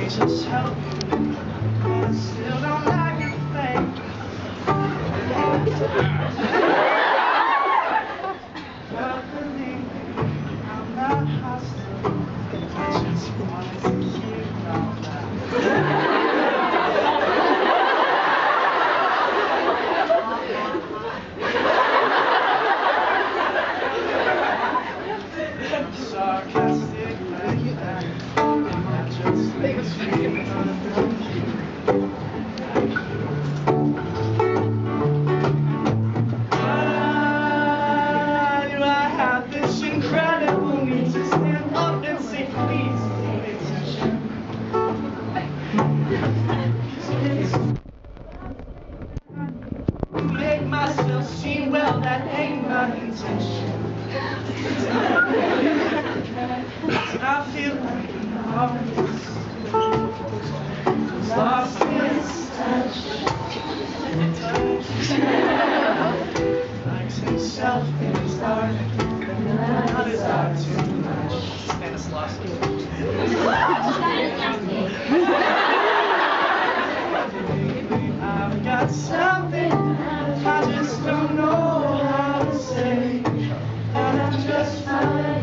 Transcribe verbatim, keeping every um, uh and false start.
just help you, but I still don't like your fake. But believe me, I'm not hostile. I just wanted to hear about that. Sarcastic like that. I just makes me why do I have this incredible need to stand up and say please pay attention? Make myself seem well, that ain't my intention. I feel like I'm always lost its touch. Likes himself in his art, not his art too much. Stanislavski. I've got something I just don't know how to say, and I'm just